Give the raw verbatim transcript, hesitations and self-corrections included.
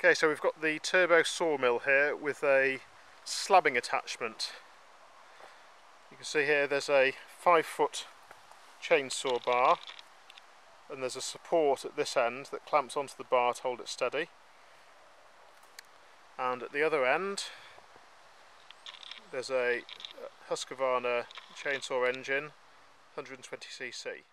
Okay, so we've got the turbo sawmill here with a slabbing attachment. You can see here there's a five foot chainsaw bar, and there's a support at this end that clamps onto the bar to hold it steady. And at the other end there's a Husqvarna chainsaw engine, one hundred twenty c c.